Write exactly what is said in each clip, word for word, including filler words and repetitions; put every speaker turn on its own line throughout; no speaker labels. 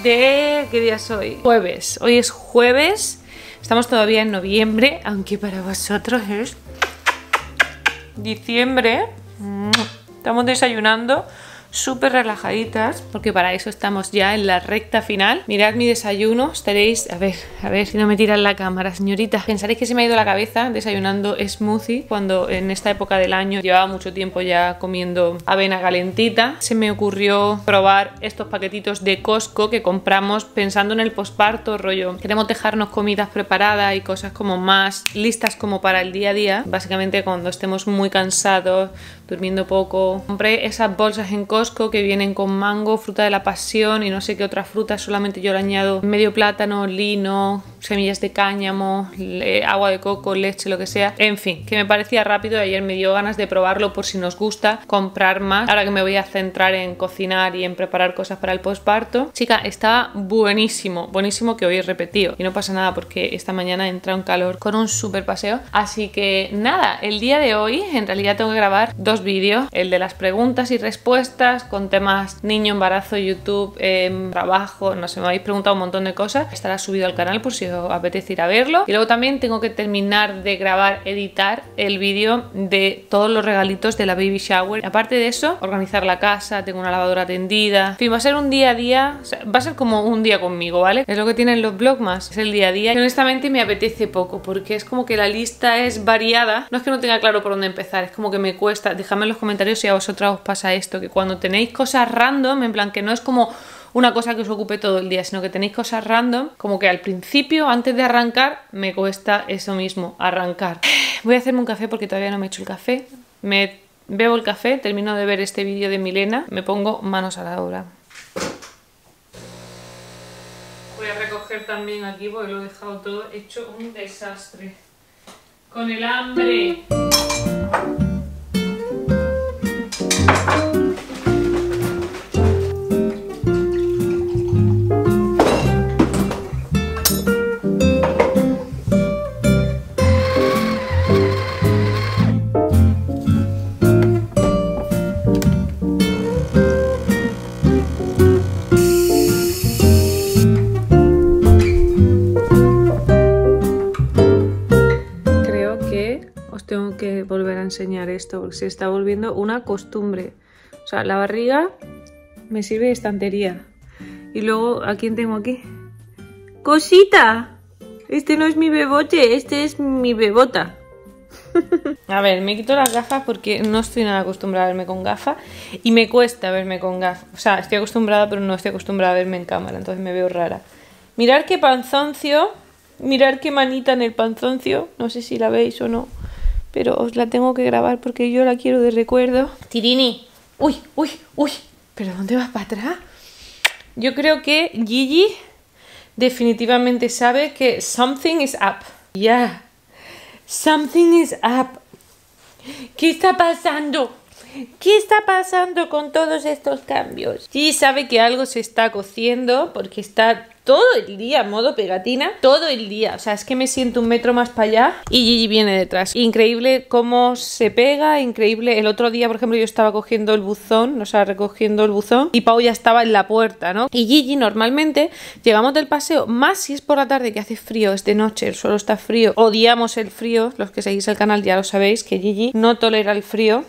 de... ¿Qué día es hoy? Jueves. Hoy es jueves. Estamos todavía en noviembre, aunque para vosotros es diciembre. Estamos desayunando súper relajaditas, porque para eso estamos ya en la recta final. Mirad mi desayuno, estaréis... A ver, a ver si no me tiran la cámara, señorita. Pensaréis que se me ha ido la cabeza desayunando smoothie, cuando en esta época del año llevaba mucho tiempo ya comiendo avena calentita. Se me ocurrió probar estos paquetitos de Costco que compramos pensando en el posparto, rollo. Queremos dejarnos comidas preparadas y cosas como más listas como para el día a día. Básicamente cuando estemos muy cansados, durmiendo poco. Compré esas bolsas en Costco que vienen con mango, fruta de la pasión y no sé qué otras frutas. Solamente yo le añado medio plátano, lino, semillas de cáñamo, agua de coco, leche, lo que sea. En fin, que me parecía rápido y ayer me dio ganas de probarlo por si nos gusta comprar más. Ahora que me voy a centrar en cocinar y en preparar cosas para el posparto. Chica, está buenísimo, buenísimo, que hoy he repetido. Y no pasa nada porque esta mañana entra un calor con un súper paseo. Así que nada, el día de hoy en realidad tengo que grabar dos vídeos. El de las preguntas y respuestas con temas niño, embarazo, YouTube, eh, trabajo, no sé, me habéis preguntado un montón de cosas. Estará subido al canal por si os apetece ir a verlo. Y luego también tengo que terminar de grabar, editar el vídeo de todos los regalitos de la baby shower. Aparte de eso, organizar la casa, tengo una lavadora tendida. En fin, va a ser un día a día, o sea, va a ser como un día conmigo, ¿vale? Es lo que tienen los vlogmas, es el día a día. Y honestamente me apetece poco, porque es como que la lista es variada. No es que no tenga claro por dónde empezar, es como que me cuesta. Dejadme en los comentarios si a vosotras os pasa esto, que cuando tenéis cosas random, en plan que no es como una cosa que os ocupe todo el día, sino que tenéis cosas random, como que al principio, antes de arrancar, me cuesta eso mismo, arrancar. Voy a hacerme un café porque todavía no me he hecho el café. Me bebo el café, termino de ver este vídeo de Milena, me pongo manos a la obra. Voy a recoger también aquí porque lo he dejado todo hecho un desastre. Con el hambre. Tengo que volver a enseñar esto porque se está volviendo una costumbre. O sea, la barriga me sirve de estantería. Y luego, ¿a quién tengo aquí? ¡Cosita! Este no es mi bebote, este es mi bebota. A ver, me quito las gafas porque no estoy nada acostumbrada a verme con gafas. Y me cuesta verme con gafas. O sea, estoy acostumbrada, pero no estoy acostumbrada a verme en cámara. Entonces me veo rara. Mirad qué panzoncio. Mirad qué manita en el panzoncio. No sé si la veis o no, pero os la tengo que grabar porque yo la quiero de recuerdo. Tirini, uy, uy, uy, ¿pero dónde vas para atrás? Yo creo que Gigi definitivamente sabe que something is up. Ya, yeah. Something is up. ¿Qué está pasando? ¿Qué está pasando con todos estos cambios? Gigi sabe que algo se está cociendo porque está todo el día modo pegatina, todo el día. O sea, es que me siento un metro más para allá y Gigi viene detrás. Increíble cómo se pega, increíble. El otro día, por ejemplo, yo estaba cogiendo el buzón, o sea, recogiendo el buzón y Pau ya estaba en la puerta, ¿no? Y Gigi normalmente llegamos del paseo, más si es por la tarde que hace frío, es de noche, el suelo está frío. Odiamos el frío, los que seguís el canal ya lo sabéis, que Gigi no tolera el frío.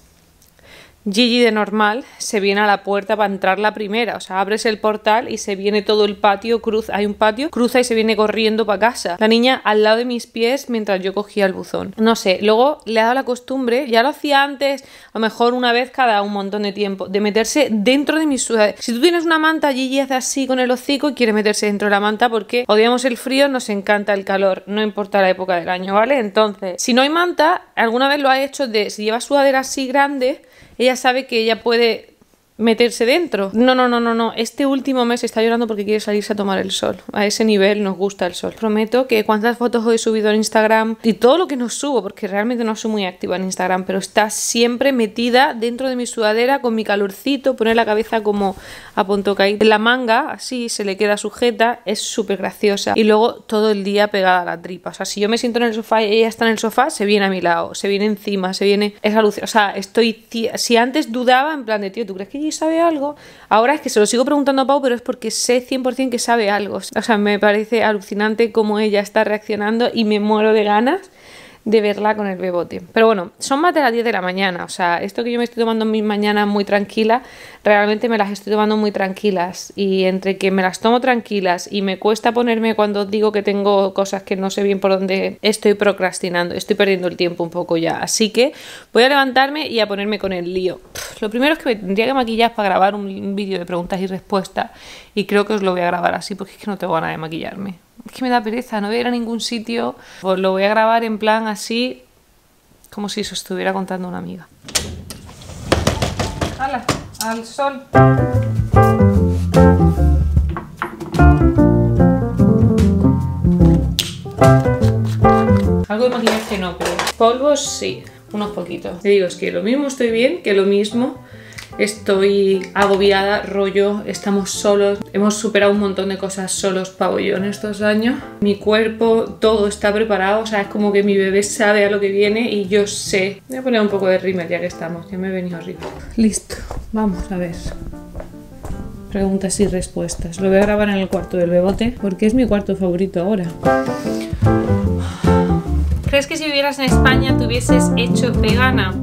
Gigi de normal se viene a la puerta para entrar la primera, o sea, abres el portal y se viene todo el patio, cruza, hay un patio, cruza y se viene corriendo para casa. La niña al lado de mis pies mientras yo cogía el buzón. No sé, luego le ha dado la costumbre, ya lo hacía antes, a lo mejor una vez cada un montón de tiempo, de meterse dentro de mis sudaderas. Si tú tienes una manta, Gigi hace así con el hocico y quiere meterse dentro de la manta porque odiamos el frío, nos encanta el calor, no importa la época del año, ¿vale? Entonces, si no hay manta, alguna vez lo ha hecho de, si lleva sudadera así grande, ella sabe que ella puede meterse dentro. No, no, no, no, no. Este último mes está llorando porque quiere salirse a tomar el sol. A ese nivel nos gusta el sol. Prometo que cuántas fotos he subido en Instagram y todo lo que no subo, porque realmente no soy muy activa en Instagram, pero está siempre metida dentro de mi sudadera con mi calorcito, poner la cabeza como a punto caído en la manga, así se le queda sujeta, es súper graciosa. Y luego todo el día pegada a la tripa. O sea, si yo me siento en el sofá y ella está en el sofá, se viene a mi lado, se viene encima, se viene... Es alucinante. O sea, estoy... Si antes dudaba, en plan de, tío, ¿tú crees que Maki sabe algo. Ahora es que se lo sigo preguntando a Pau, pero es porque sé cien por cien que sabe algo. O sea, me parece alucinante cómo ella está reaccionando y me muero de ganas de verla con el bebote. Pero bueno, son más de las diez de la mañana. O sea, esto que yo me estoy tomando mis mañanas muy tranquilas, realmente me las estoy tomando muy tranquilas. Y entre que me las tomo tranquilas y me cuesta ponerme cuando digo que tengo cosas que no sé bien por dónde, estoy procrastinando, estoy perdiendo el tiempo un poco ya. Así que voy a levantarme y a ponerme con el lío. Lo primero es que me tendría que maquillar para grabar un, un vídeo de preguntas y respuestas. Y creo que os lo voy a grabar así porque es que no tengo ganas de maquillarme. Es que me da pereza, no voy a ir a ningún sitio. Pues lo voy a grabar en plan así, como si se estuviera contando una amiga. ¡Hala! ¡Al sol! Algo de maquillaje no, pero polvos sí, unos poquitos. Te digo, es que lo mismo estoy bien que lo mismo estoy agobiada, rollo, estamos solos, hemos superado un montón de cosas solos, Pau y yo, en estos años. Mi cuerpo, todo está preparado, o sea, es como que mi bebé sabe a lo que viene y yo sé. Voy a poner un poco de rímel ya que estamos, ya me he venido arriba. Listo, vamos a ver. Preguntas y respuestas. Lo voy a grabar en el cuarto del bebote porque es mi cuarto favorito ahora. ¿Crees que si vivieras en España te hubieses hecho vegana?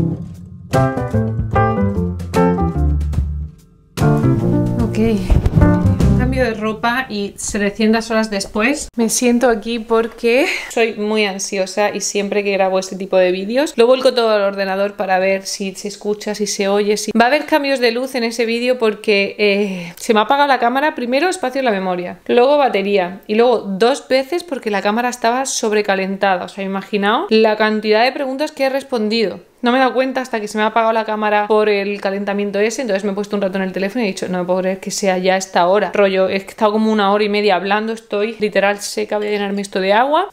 Ok, cambio de ropa y setecientas horas después me siento aquí porque soy muy ansiosa y siempre que grabo este tipo de vídeos lo vuelco todo al ordenador para ver si se escucha, si se oye, si... Va a haber cambios de luz en ese vídeo porque eh, se me ha apagado la cámara, primero espacio en la memoria, luego batería y luego dos veces porque la cámara estaba sobrecalentada. O sea, imaginaos la cantidad de preguntas que he respondido. No me he dado cuenta hasta que se me ha apagado la cámara por el calentamiento ese, entonces me he puesto un rato en el teléfono y he dicho, no me puedo creer que sea ya esta hora. Rollo, he estado como una hora y media hablando, estoy literal seca, voy a llenarme esto de agua.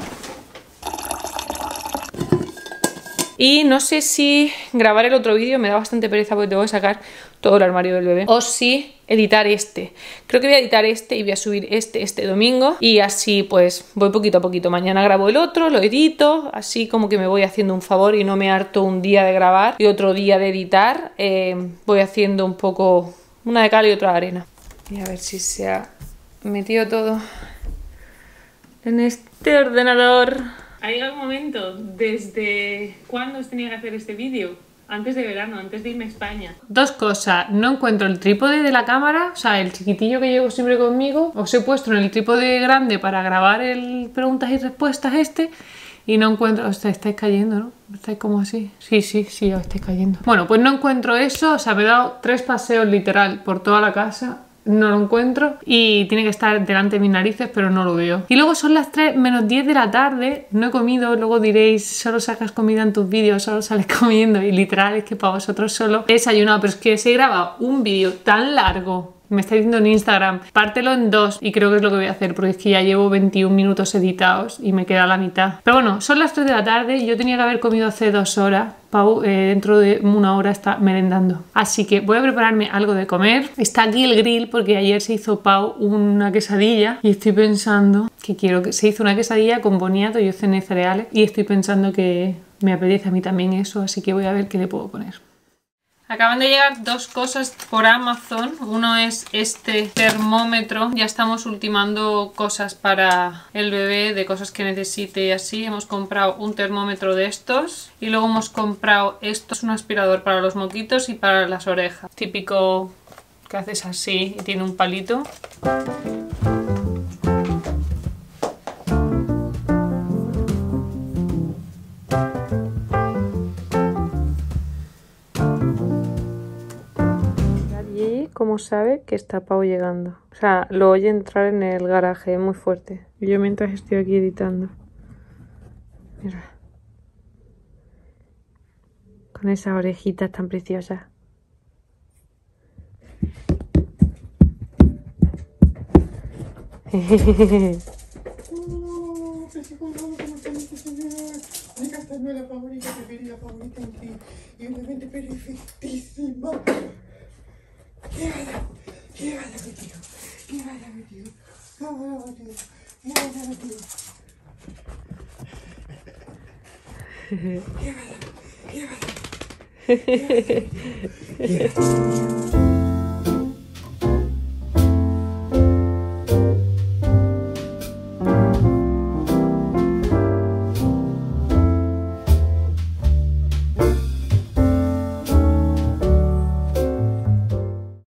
Y no sé si grabar el otro vídeo, me da bastante pereza porque tengo que sacar todo el armario del bebé. O si editar este. Creo que voy a editar este y voy a subir este este domingo. Y así pues voy poquito a poquito. Mañana grabo el otro, lo edito. Así como que me voy haciendo un favor y no me harto un día de grabar y otro día de editar. Eh, voy haciendo un poco una de cal y otra de arena. Y a ver si se ha metido todo en este ordenador. ¿Ha llegado el momento? ¿Desde cuándo os tenía que hacer este vídeo? Antes de verano, antes de irme a España. Dos cosas, no encuentro el trípode de la cámara, o sea, el chiquitillo que llevo siempre conmigo. Os he puesto en el trípode grande para grabar el preguntas y respuestas este. Y no encuentro... Os estáis cayendo, ¿no? ¿Estáis como así? Sí, sí, sí, os estáis cayendo. Bueno, pues no encuentro eso, o sea, me he dado tres paseos literal por toda la casa. No lo encuentro y tiene que estar delante de mis narices, pero no lo veo. Y luego son las tres menos diez de la tarde, no he comido. Luego diréis, solo sacas comida en tus vídeos, solo sales comiendo. Y literal es que para vosotros solo he desayunado. Pero es que se graba un vídeo tan largo, me está diciendo en Instagram, pártelo en dos, y creo que es lo que voy a hacer porque es que ya llevo veintiún minutos editados y me queda la mitad. Pero bueno, son las tres de la tarde, yo tenía que haber comido hace dos horas. Pau eh, dentro de una hora está merendando, así que voy a prepararme algo de comer. Está aquí el grill porque ayer se hizo Pau una quesadilla y estoy pensando que quiero que se hizo una quesadilla con boniato. Yo cené cereales y estoy pensando que me apetece a mí también eso, así que voy a ver qué le puedo poner. Acaban de llegar dos cosas por Amazon. Uno es este termómetro. Ya estamos ultimando cosas para el bebé, de cosas que necesite y así. Hemos comprado un termómetro de estos. Y luego hemos comprado esto. Es un aspirador para los moquitos y para las orejas. Típico que haces así y tiene un palito. Como sabe que está Pau llegando. O sea, lo oye entrar en el garaje, muy fuerte. Y yo mientras estoy aquí editando. Mira. Con esas orejitas tan preciosas.
Esta no es la favorita, que quería la favorita en ti. Y obviamente perfectísima. Llévala, llévala contigo, llévala contigo, llévala contigo, llévala contigo. Llévala, llévala, llévala. ¿Qué?